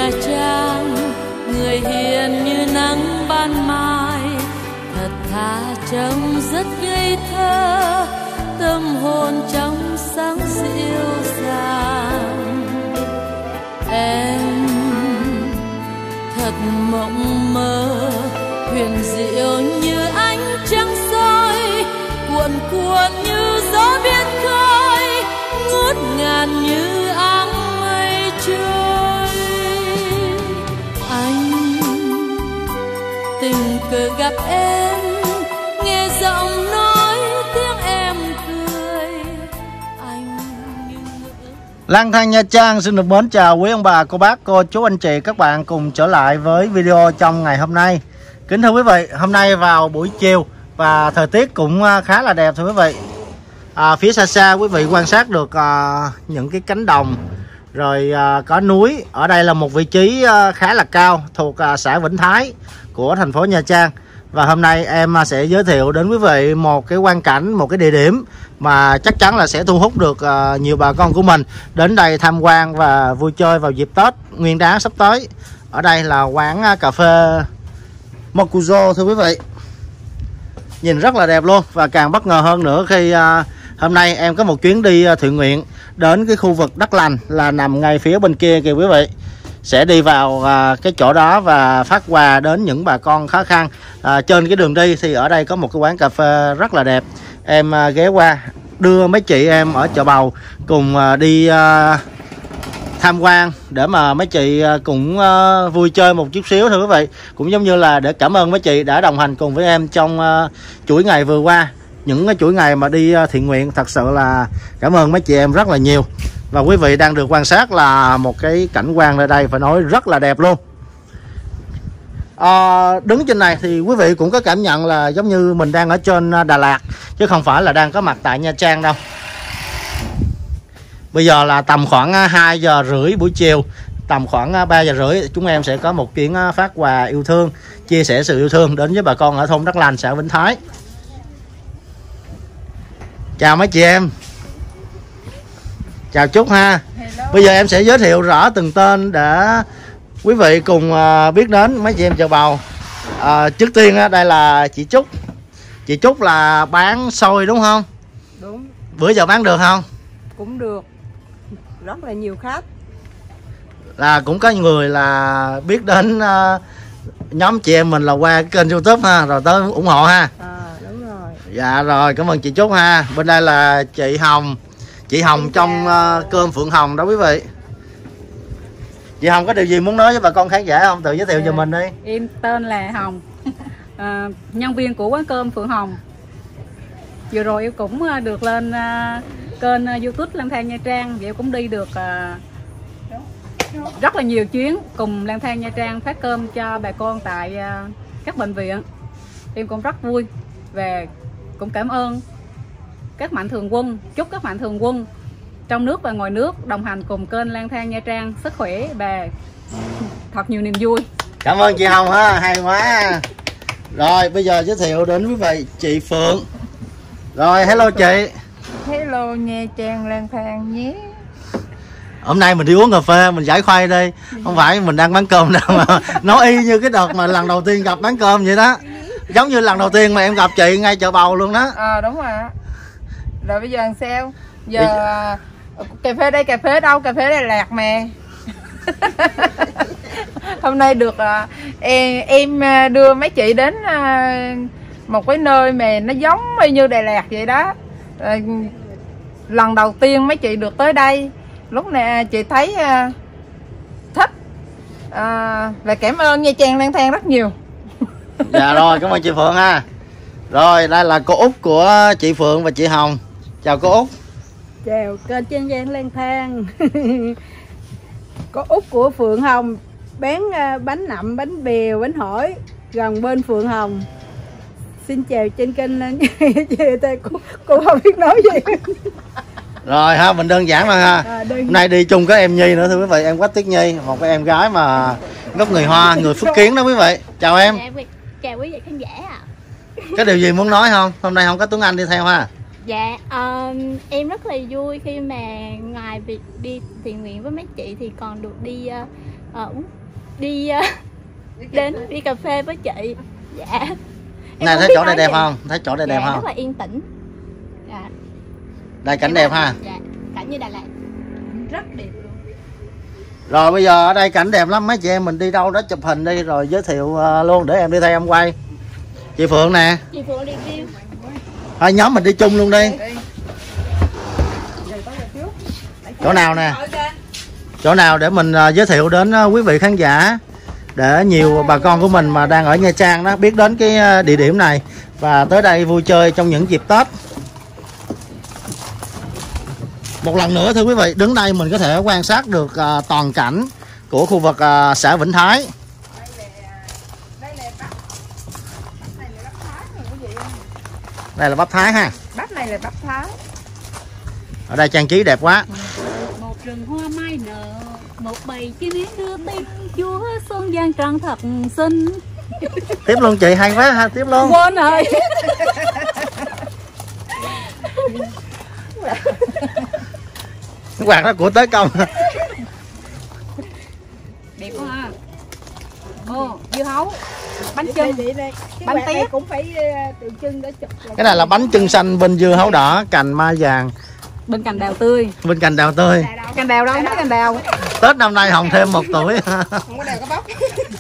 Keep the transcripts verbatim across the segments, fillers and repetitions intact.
Nha Trang, người hiền như nắng ban mai, thật thà trông rất ngây thơ, tâm hồn trong sáng dịu dàng. Em thật mộng mơ, huyền diệu như ánh trăng soi, cuộn cuộn như gió biển khơi, ngút ngàn như áng mây trôi. Anh tình cờ gặp em, nghe giọng nói tiếng em cười, anh như ngỡ. Lang thang Nha Trang xin được mến chào quý ông bà, cô bác, cô chú, anh chị, các bạn cùng trở lại với video trong ngày hôm nay. Kính thưa quý vị, hôm nay vào buổi chiều và thời tiết cũng khá là đẹp thưa quý vị. À, phía xa xa quý vị quan sát được à, những cái cánh đồng, rồi à, có núi. Ở đây là một vị trí à, khá là cao thuộc à, xã Vĩnh Thái của thành phố Nha Trang. Và hôm nay em sẽ giới thiệu đến quý vị một cái quang cảnh, một cái địa điểm mà chắc chắn là sẽ thu hút được uh, nhiều bà con của mình đến đây tham quan và vui chơi vào dịp Tết Nguyên Đán sắp tới. Ở đây là quán uh, cà phê Mokuzo thưa quý vị. Nhìn rất là đẹp luôn, và càng bất ngờ hơn nữa khi uh, hôm nay em có một chuyến đi uh, thiện nguyện đến cái khu vực Đất Lành là nằm ngay phía bên kia kìa quý vị. Sẽ đi vào à, cái chỗ đó và phát quà đến những bà con khó khăn. à, Trên cái đường đi thì ở đây có một cái quán cà phê rất là đẹp. Em à, ghé qua đưa mấy chị em ở chợ Bầu cùng à, đi à, tham quan để mà mấy chị à, cũng à, vui chơi một chút xíu thưa quý vị. Cũng giống như là để cảm ơn mấy chị đã đồng hành cùng với em trong à, chuỗi ngày vừa qua. Những cái chuỗi ngày mà đi à, thiện nguyện, thật sự là cảm ơn mấy chị em rất là nhiều. Và quý vị đang được quan sát là một cái cảnh quan nơi đây phải nói rất là đẹp luôn. à, Đứng trên này thì quý vị cũng có cảm nhận là giống như mình đang ở trên Đà Lạt, chứ không phải là đang có mặt tại Nha Trang đâu. Bây giờ là tầm khoảng hai giờ rưỡi buổi chiều, tầm khoảng ba giờ rưỡi chúng em sẽ có một chuyến phát quà yêu thương, chia sẻ sự yêu thương đến với bà con ở thôn Đất Lành, xã Vĩnh Thái. Chào mấy chị em. Chào Trúc ha. Hello. Bây giờ em sẽ giới thiệu rõ từng tên để quý vị cùng biết đến mấy chị em chợ Bầu. à, Trước tiên đây là chị Trúc. Chị Trúc là bán xôi đúng không? Đúng. Bữa giờ bán được không? Cũng được, rất là nhiều khách. Là cũng có người là biết đến uh, nhóm chị em mình là qua kênh YouTube ha, rồi tới ủng hộ ha. À đúng rồi. Dạ rồi, cảm ơn chị Trúc ha. Bên đây là chị Hồng. Chị Hồng Xin trong uh, cơm Phượng Hồng đó quý vị. Chị Hồng có điều gì muốn nói với bà con khán giả không? Tự giới thiệu à, cho mình đi. Em tên là Hồng, à, nhân viên của quán cơm Phượng Hồng. Vừa rồi em cũng được lên uh, kênh uh, YouTube Lang Thang Nha Trang. Vậy em cũng đi được uh, rất là nhiều chuyến cùng Lang Thang Nha Trang phát cơm cho bà con tại uh, các bệnh viện. Em cũng rất vui và cũng cảm ơn các mạnh thường quân. Chúc các mạnh thường quân trong nước và ngoài nước đồng hành cùng kênh Lang Thang Nha Trang sức khỏe và thật nhiều niềm vui. Cảm ơn chị Hồng ha, hay quá. Rồi bây giờ giới thiệu đến quý vị chị Phượng. Rồi hello chị. Hello Nha Trang Lang Thang nhé. Hôm nay mình đi uống cà phê, mình giải khuây đi. Không phải mình đang bán cơm đâu mà nói y như cái đợt mà lần đầu tiên gặp bán cơm vậy đó. Giống như lần đầu tiên mà em gặp chị ngay chợ Bầu luôn đó. À đúng rồi. Rồi bây giờ làm sao? Giờ bây... cà phê đây, cà phê đâu? Cà phê Đà Lạt mà. Hôm nay được uh, em, em đưa mấy chị đến uh, một cái nơi mà nó giống như Đà Lạt vậy đó. Uh, lần đầu tiên mấy chị được tới đây, lúc này chị thấy uh, thích uh, và cảm ơn Nha Trang Lang Thang rất nhiều. Dạ rồi, cảm ơn chị Phượng ha. Rồi đây là cô Út của chị Phượng và chị Hồng. Chào cô Út. Chào kênh Nha Trang Lang Thang. Cô Út của Phượng Hồng, bán bánh nậm, bánh bèo, bánh hỏi gần bên Phượng Hồng. Xin chào trên kênh. cô, cô không biết nói gì. Rồi ha, mình đơn giản mà ha. À, đơn... Hôm nay đi chung có em Nhi nữa thưa quý vị, em Quách Tuyết Nhi, một cái em gái mà gốc người Hoa, người Phước Kiến đó quý vị. Chào em. Chào quý vị khán giả ạ. Có điều gì muốn nói không? Hôm nay không có Tuấn Anh đi theo ha. Dạ, ờ, em rất là vui khi mà ngoài việc đi thiện nguyện với mấy chị thì còn được đi uh, uh, đi uh, đến đi cà phê với chị. Dạ. Em Này thấy chỗ này đẹp gì. Không? Thấy chỗ này dạ, đẹp không? Rất là yên tĩnh. Dạ. Đây cảnh đẹp ha. Dạ, cảnh như Đà Lạt. Rất đẹp luôn. Rồi bây giờ ở đây cảnh đẹp lắm, mấy chị em mình đi đâu đó chụp hình đi rồi giới thiệu uh, luôn để em đi theo em quay. Chị Phượng nè. Chị Phượng đi view. Hai nhóm mình đi chung luôn đi. Chỗ nào nè? Chỗ nào để mình uh, giới thiệu đến uh, quý vị khán giả, để nhiều bà con của mình mà đang ở Nha Trang đó biết đến cái uh, địa điểm này và tới đây vui chơi trong những dịp Tết. Một lần nữa thưa quý vị, đứng đây mình có thể quan sát được uh, toàn cảnh của khu vực uh, xã Vĩnh Thái. Đây là bắp Thái ha. Bắp này là bắp Thái. Ở đây trang trí đẹp quá. Một rừng hoa mai nở, một bầy chim én đưa tin, Chúa xuân gian trăng thật xinh. Tiếp luôn chị, hay quá ha, tiếp luôn. Quên rồi. Cái quạt đó của tới công. Đẹp quá ha. Ồ, dưa hấu, bánh chưng, Bánh bánh tét cũng phải tượng trưng để chụp. Cái này là bánh chưng xanh bên dưa hấu đỏ, cành mai vàng, bên cành đào tươi. bên cành đào tươi. Cành đào đâu, mấy cành đào. Tết năm nay hồng thêm một tuổi. Không có đèo có bắp.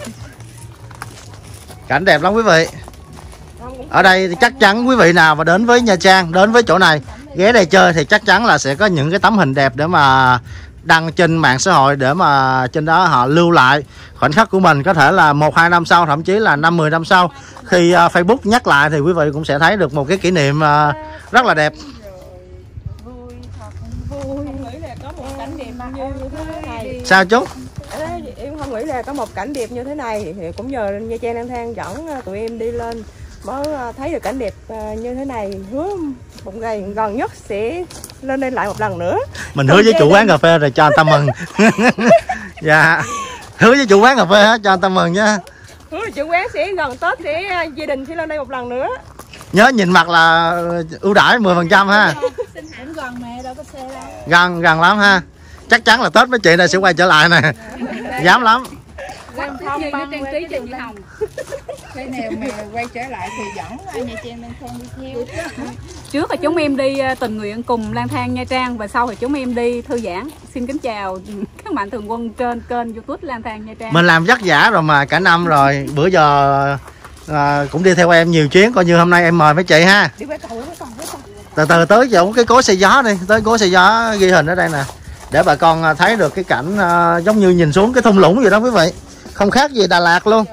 Cảnh đẹp lắm quý vị. Ở đây thì chắc chắn quý vị nào mà đến với Nha Trang, đến với chỗ này, ghé đây chơi thì chắc chắn là sẽ có những cái tấm hình đẹp để mà đăng trên mạng xã hội, để mà trên đó họ lưu lại khoảnh khắc của mình. Có thể là một hai năm sau, thậm chí là năm mười năm sau, khi uh, Facebook nhắc lại thì quý vị cũng sẽ thấy được một cái kỷ niệm uh, rất là đẹp. Vui thật vui. Em nghĩ là có một cảnh đẹp như thế này. Sao chú? Em không nghĩ là có một cảnh đẹp như thế này, thì cũng nhờ Nha Trang Lang Thang dẫn tụi em đi lên mới thấy được cảnh đẹp như thế này. Hứa một ngày gần nhất sẽ lên đây lại một lần nữa. Mình hứa với chủ quán cà phê rồi cho anh ta mừng. Dạ, hứa với chủ quán cà phê cho anh ta mừng nha. Hứa chủ quán sẽ gần Tết sẽ gia đình sẽ lên đây một lần nữa. Nhớ nhìn mặt là ưu đãi mười phần trăm ha. Xin hãng gần mẹ đâu có xe đâu. Gần, gần lắm ha. Chắc chắn là Tết mấy chị này sẽ quay trở lại nè. Dám lắm. Không, không, nó trang trí cho chị Hồng. Thế nào mà quay trở lại thì dẫn Nha Trang Lang Thang đi theo. Trước là chúng em đi tình nguyện cùng lang thang Nha Trang, và sau thì chúng em đi thư giãn. Xin kính chào các mạnh thường quân trên kênh YouTube Lang Thang Nha Trang. Mình làm vất vả rồi mà cả năm rồi, bữa giờ à, cũng đi theo em nhiều chuyến, coi như hôm nay em mời mấy chị ha. Đi qua cầu, qua cầu, qua cầu. Từ từ tới chỗ cái cối xay gió đi, tới cối xay gió ghi hình ở đây nè, để bà con thấy được cái cảnh à, giống như nhìn xuống cái thung lũng vậy đó quý vị, không khác gì Đà Lạt luôn.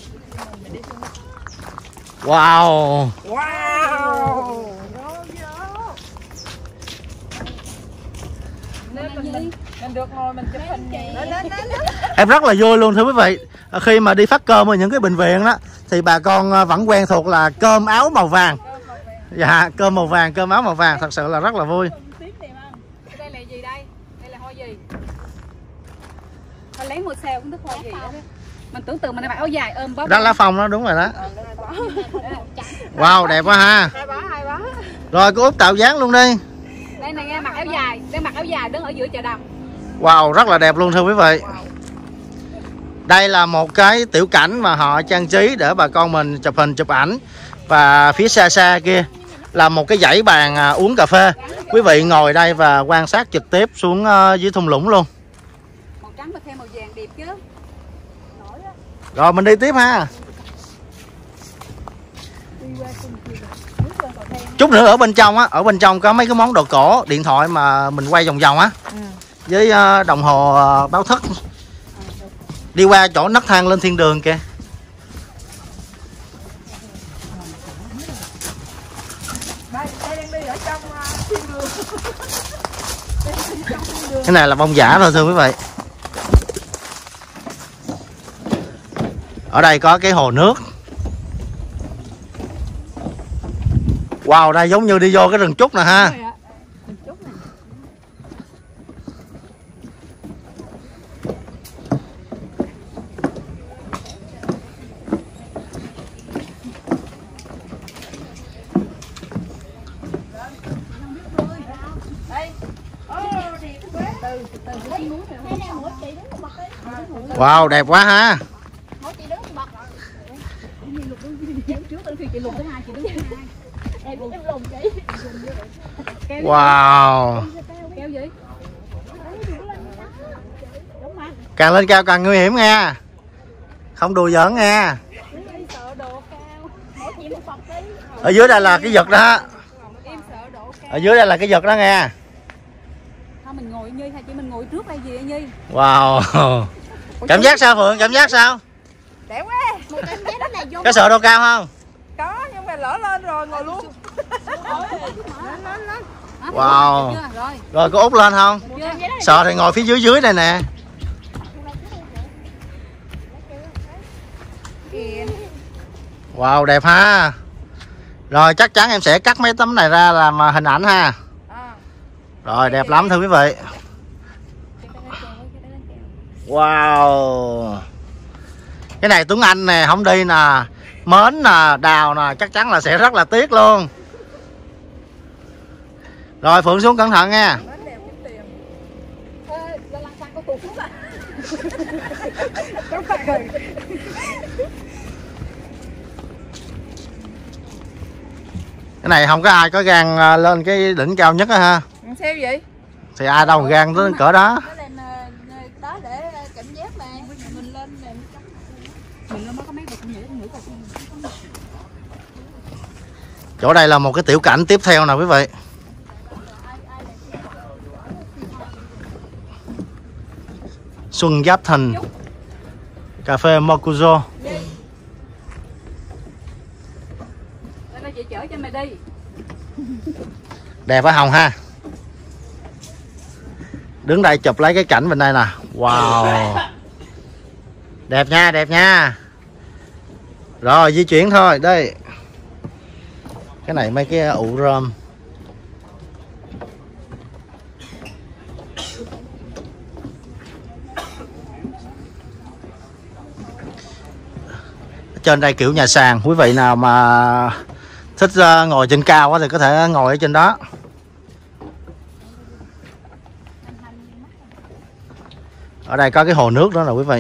Wow. Wow. Mình được ngồi mình chụp hình. Em rất là vui luôn thưa quý vị. Khi mà đi phát cơm ở những cái bệnh viện đó thì bà con vẫn quen thuộc là cơm áo màu vàng. Dạ, cơm màu vàng, cơm áo màu vàng, thật sự là rất là vui. Đây là gì đây? Đây là hoa gì? Hoa lấy một xèo cũng thức hoa gì đó. Mình tưởng tượng mình mặc áo dài ôm bóp. Đó lá phong đó, đúng rồi đó. Wow, đẹp quá ha. Rồi cô Út tạo dáng luôn đi. Đây này nghe, mặc áo dài, đang mặc áo dài đứng ở giữa chợ đầm. Wow, rất là đẹp luôn thưa quý vị. Đây là một cái tiểu cảnh mà họ trang trí để bà con mình chụp hình chụp ảnh. Và phía xa xa kia là một cái dãy bàn à, uống cà phê. Quý vị ngồi đây và quan sát trực tiếp xuống uh, dưới thung lũng luôn. Màu trắng và thêm màu vàng đẹp chứ. Rồi mình đi tiếp ha. Chút nữa ở bên trong á, ở bên trong có mấy cái món đồ cổ, điện thoại mà mình quay vòng vòng á, ừ. với uh, đồng hồ uh, báo thức. Đi qua chỗ nấc thang lên thiên đường kìa. Cái này là bông giả thôi thưa quý vị. Ở đây có cái hồ nước. Wow, đây giống như đi vô cái rừng trúc nè ha. Wow, đẹp quá ha. Wow. Càng lên cao càng nguy hiểm nha. Không đùa giỡn nha. Ở dưới đây là cái giật đó. Ở dưới đây là cái giật đó nghe. Thôi mình ngồi Nhi hay chị mình ngồi trước đây gì Nhi. Wow. Cảm giác sao Phượng? Cảm giác sao? Đẹp quá. Một cảm giác rất là vô. Có sợ độ cao không? Có, nhưng mà lỡ lên rồi ngồi luôn. Lên lên lên. Wow. Rồi. Rồi có út lên không? Sợ thì ngồi phía dưới dưới này nè. Wow, đẹp ha. Rồi chắc chắn em sẽ cắt mấy tấm này ra làm hình ảnh ha. Rồi đẹp lắm thưa quý vị. Wow. Cái này Tuấn Anh nè, không đi nè, Mến nè, Đào nè, chắc chắn là sẽ rất là tiếc luôn. Rồi Phượng xuống cẩn thận nha. Cái này không có ai có gan lên cái đỉnh cao nhất á ha. Sao vậy? Thì ai đâu mà gan tới cỡ đó. Đó để cảm giác mà mình lên Mình lên mới có mấy bậc nhảy nữa coi. Chỗ đây là một cái tiểu cảnh tiếp theo nè quý vị. Xuân Giáp Thìn, cà phê Mokuzo. Đây chị chở cho mày đi. Đẹp á Hồng ha. Đứng đây chụp lấy cái cảnh bên đây nè. Wow. Đẹp nha, đẹp nha. Rồi di chuyển thôi, đây. Cái này mấy cái ụ rơm. Trên đây kiểu nhà sàn, quý vị nào mà thích ngồi trên cao quá thì có thể ngồi ở trên đó. Ở đây có cái hồ nước đó nè quý vị.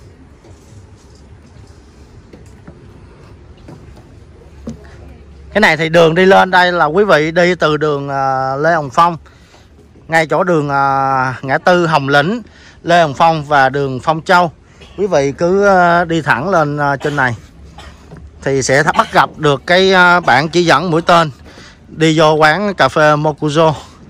Cái này thì đường đi lên đây là quý vị đi từ đường Lê Hồng Phong, ngay chỗ đường ngã tư Hồng Lĩnh, Lê Hồng Phong và đường Phong Châu. Quý vị cứ đi thẳng lên trên này thì sẽ bắt gặp được cái bảng chỉ dẫn mũi tên đi vô quán cà phê Mokuzo.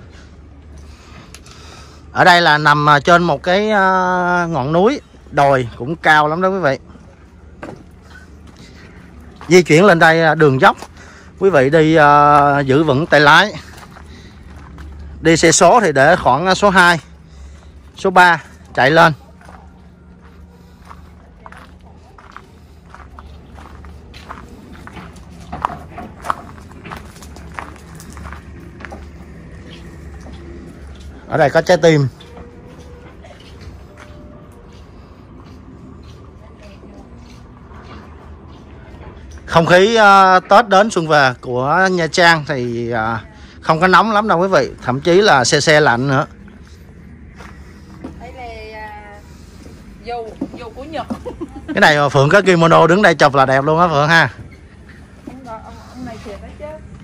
Ở đây là nằm trên một cái ngọn núi đồi cũng cao lắm đó quý vị. Di chuyển lên đây đường dốc, quý vị đi uh, giữ vững tay lái. Đi xe số thì để khoảng số hai, số ba chạy lên. Ở đây có trái tim. Không khí uh, Tết đến xuân về của Nha Trang thì uh, không có nóng lắm đâu quý vị. Thậm chí là xe xe lạnh nữa. Đây là uh, dù, dù của Nhật. Cái này mà Phượng có kimono đứng đây chụp là đẹp luôn á Phượng ha. Ông, ông, ông này thiệt đó chứ.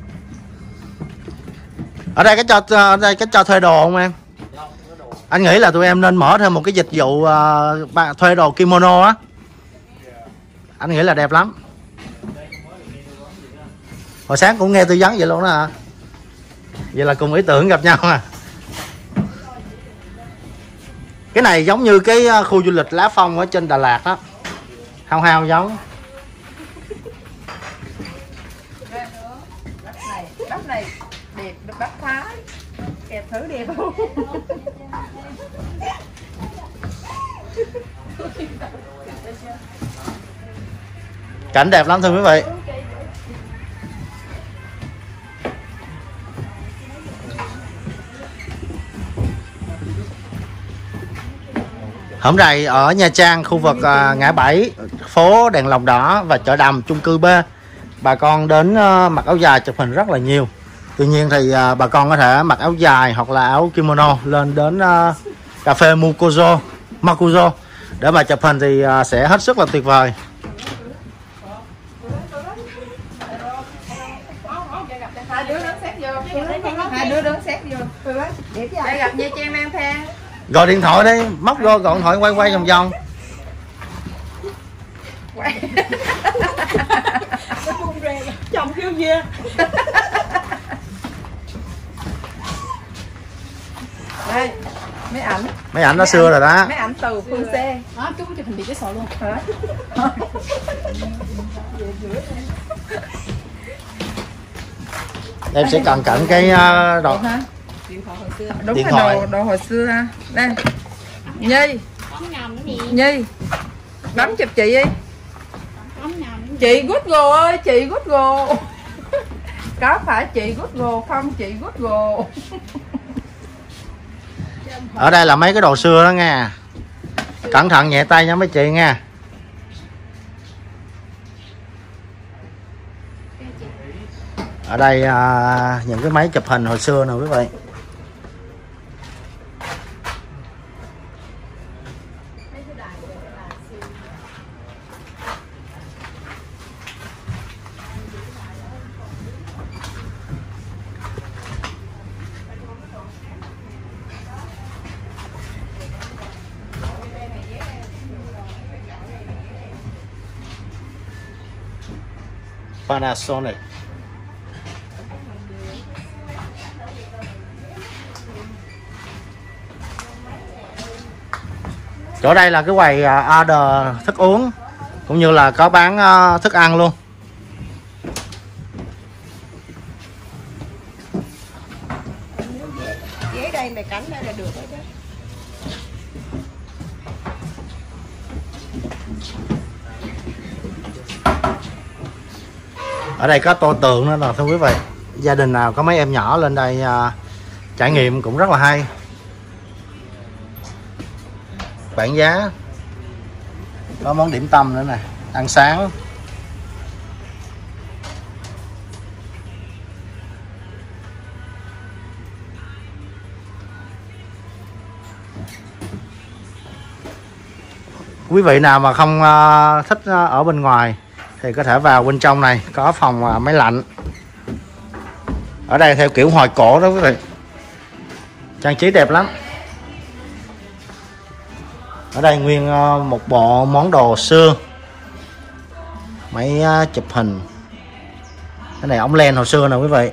Ở đây cái cho ở đây cái cho thuê đồ không em? Anh nghĩ là tụi em nên mở thêm một cái dịch vụ uh, thuê đồ kimono á. Anh nghĩ là đẹp lắm. Hồi sáng cũng nghe tư vấn vậy luôn đó hả? Vậy là cùng ý tưởng gặp nhau à. Cái này giống như cái khu du lịch Lá Phong ở trên Đà Lạt đó. Hao hao giống. Đất này, đất này đẹp, đất Thái. Kẹp thử đẹp không? Cảnh đẹp lắm thưa quý vị. Hôm nay ở Nha Trang, khu vực uh, ngã bảy, phố đèn lồng đỏ và chợ đầm chung cư B, bà con đến uh, mặc áo dài chụp hình rất là nhiều. Tuy nhiên thì uh, bà con có thể mặc áo dài hoặc là áo kimono lên đến uh, cà phê Makuzo Makuzo để mà chụp hình thì sẽ hết sức là tuyệt vời. Hai đứa đứng xét vô. Hai đứa đứng xét vô. Đây gặp Nha Trang Lang Thang. Gọi điện thoại đi, móc vô gọi điện thoại quay quay vòng vòng. chồng kêu gì đây mấy ảnh mấy ảnh nó xưa rồi đó, mấy ảnh từ phương xe đó chú chụp hình bị cái sọ luôn. em sẽ cần cận cái đồ đúng điện là thoại. đồ đồ hồi xưa ha. Đây Nhi Nhi bấm chụp chị đi. Chị Google ơi, chị Google. Có phải chị Google không chị Google? Ở đây là mấy cái đồ xưa đó nha, cẩn thận nhẹ tay nha mấy chị nha. Ở đây à, những cái máy chụp hình hồi xưa nè quý vị. Panasonic. Chỗ đây là cái quầy order thức uống cũng như là có bán thức ăn luôn. ghế đây mày cắn đây là được đó chứ. Ở đây có tô tượng nữa nè thưa quý vị. Gia đình nào có mấy em nhỏ lên đây à, trải nghiệm cũng rất là hay. Bảng giá, có món điểm tâm nữa nè, ăn sáng. Quý vị nào mà không uh, thích uh, ở bên ngoài thì có thể vào bên trong này, có phòng uh, máy lạnh. Ở đây theo kiểu hồi cổ đó quý vị, trang trí đẹp lắm. Ở đây nguyên uh, một bộ món đồ xưa, máy uh, chụp hình. Cái này ống len hồi xưa nè quý vị.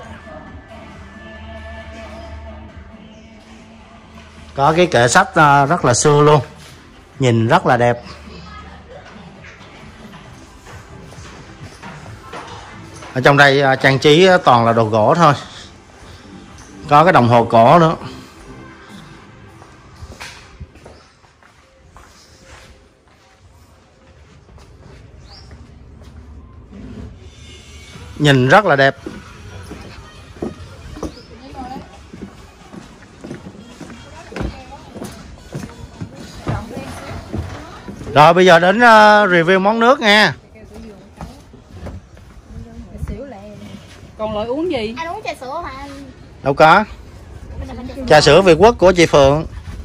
Có cái kệ sách uh, rất là xưa luôn, nhìn rất là đẹp. Ở trong đây uh, trang trí uh, toàn là đồ gỗ thôi. Có cái đồng hồ cổ nữa. Nhìn rất là đẹp. Rồi bây giờ đến uh, review món nước nha. Còn loại uống gì? Anh uống trà sữa hả anh? Đâu có. Trà sữa Việt Quốc của chị Phượng.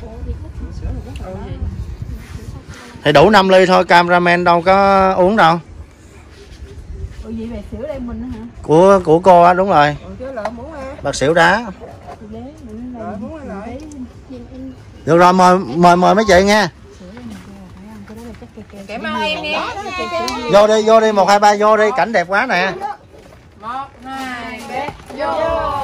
Thì đủ năm ly thôi, cameraman đâu có uống đâu. Ủa gì về xỉu đây mình hả? Của của cô á, đúng rồi. Chứ lỡ muốn ha. Bạc xỉu đá. Rồi muốn lại. Được rồi, mời mời mời mấy chị nha. Cảm ơn em nha. Vô đi, vô đi, một hai ba vô đi, cảnh đẹp quá nè. Một hai ba vô.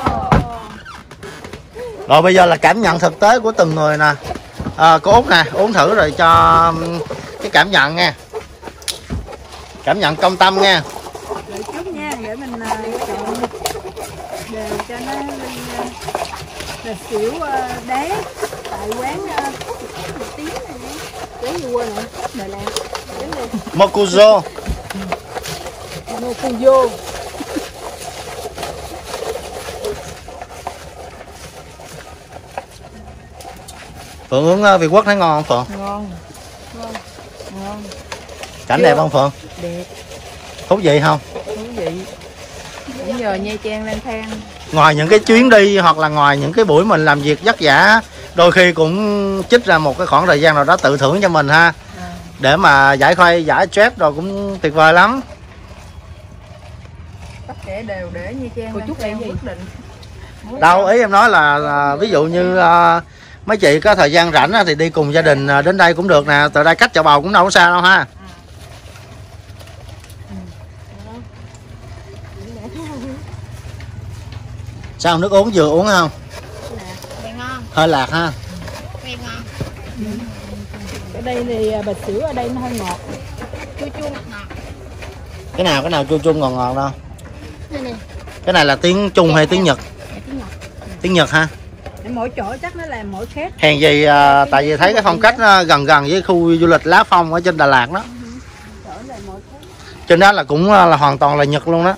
Rồi bây giờ là cảm nhận thực tế của từng người nè. À, cô Út nè, uống thử rồi cho cái cảm nhận nha. Cảm nhận công tâm nha. Đợi chút nha, để mình uh, chọn đều cho nó lên uh, là xỉu uh, đá tại quán uh, tiếng này nhé. Quán gì quên rồi, Đà Lạt. Makuzo. Makuzo. Phượng uống uh, Việt Quốc thấy ngon không Phượng? Ngon. Ngon. Ngon. Cảnh Chưa? đẹp không Phượng? Đẹp. Thú vị không? Thú vị. Bây giờ Nha Trang Lang Thang. Ngoài những cái chuyến đi hoặc là ngoài những cái buổi mình làm việc vất vả đôi khi cũng trích ra một cái khoảng thời gian nào đó tự thưởng cho mình ha, để mà giải khuây giải stress rồi cũng tuyệt vời lắm. Tất cả đều để Nha Trang Lang Thang quyết định. Đâu ý em nói là, là ví dụ như uh, mấy chị có thời gian rảnh thì đi cùng gia đình đến đây cũng được nè, từ đây cách Chợ Bầu cũng đâu có xa đâu ha. Sao nước uống vừa uống không? Ngon. Hơi lạc ha. Ngon. Ở đây thì bạch sữa ở đây nó hơi ngọt. Chua chua ngọt ngọt. Cái nào cái nào chua chua ngọt ngọt đâu? Đây nè. Cái này là tiếng Trung hay tiếng Nhật? Tiếng Nhật. Tiếng Nhật ha. Mỗi chỗ chắc nó làm mỗi khác. Hèn gì à, tại vì thấy cái phong cách gần gần với khu du lịch Lá Phong ở trên Đà Lạt đó. Trên đó là cũng là hoàn toàn là Nhật luôn đó.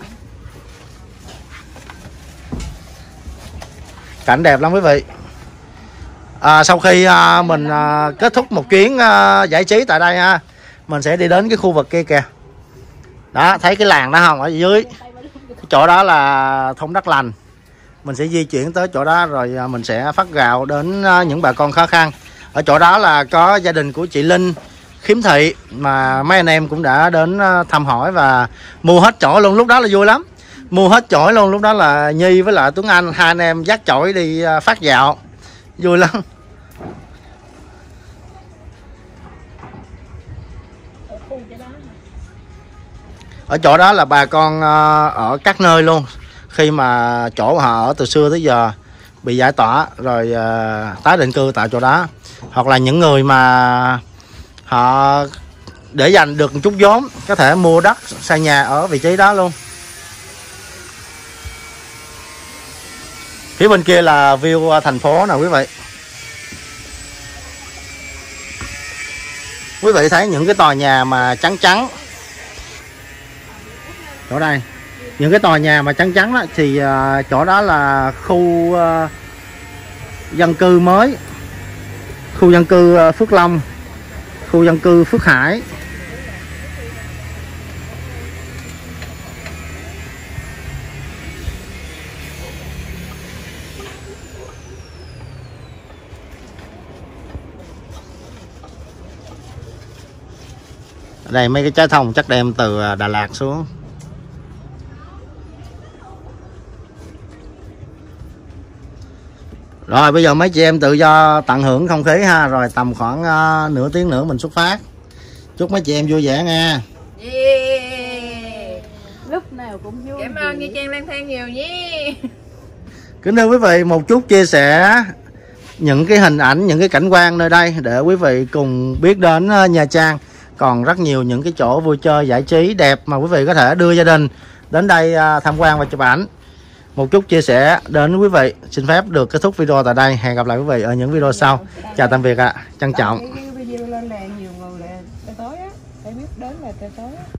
Cảnh đẹp lắm quý vị. À, sau khi à, mình à, kết thúc một chuyến à, giải trí tại đây ha, mình sẽ đi đến cái khu vực kia kìa. Đó, thấy cái làng đó không? Ở dưới cái chỗ đó là thôn Đất Lành. Mình sẽ di chuyển tới chỗ đó rồi à, mình sẽ phát gạo đến à, những bà con khó khăn. Ở chỗ đó là có gia đình của chị Linh khiếm thị mà mấy anh em cũng đã đến à, thăm hỏi và mua hết chổi luôn. Lúc đó là vui lắm, mua hết chổi luôn. Lúc đó là Nhi với lại Tuấn Anh, hai anh em dắt chổi đi à, phát gạo, vui lắm. Ở chỗ đó là bà con ở các nơi luôn, khi mà chỗ họ ở từ xưa tới giờ bị giải tỏa rồi tái định cư tại chỗ đó, hoặc là những người mà họ để dành được một chút vốn có thể mua đất xây nhà ở vị trí đó luôn. Phía bên kia là view thành phố nè quý vị. Quý vị thấy những cái tòa nhà mà trắng trắng chỗ đây, những cái tòa nhà mà trắng trắng đó, thì uh, chỗ đó là khu uh, dân cư mới, khu dân cư uh, Phước Long, khu dân cư Phước Hải. Đây mấy cái trái thông chắc đem từ Đà Lạt xuống. Rồi bây giờ mấy chị em tự do tận hưởng không khí ha, rồi tầm khoảng uh, nửa tiếng nữa mình xuất phát. Chúc mấy chị em vui vẻ nha. Yeah. Lúc nào cũng vui. Cảm ơn Nha Trang Lang Thang nhiều nhé. Kính thưa quý vị, một chút chia sẻ những cái hình ảnh, những cái cảnh quan nơi đây để quý vị cùng biết đến Nha Trang. Còn rất nhiều những cái chỗ vui chơi giải trí đẹp mà quý vị có thể đưa gia đình đến đây tham quan và chụp ảnh. Một chút chia sẻ đến quý vị. Xin phép được kết thúc video tại đây. Hẹn gặp lại quý vị ở những video sau. Chào tạm biệt ạ. À. Trân trọng. Cái video lên làng nhiều người là tới tối á, phải biết đến là tới tối.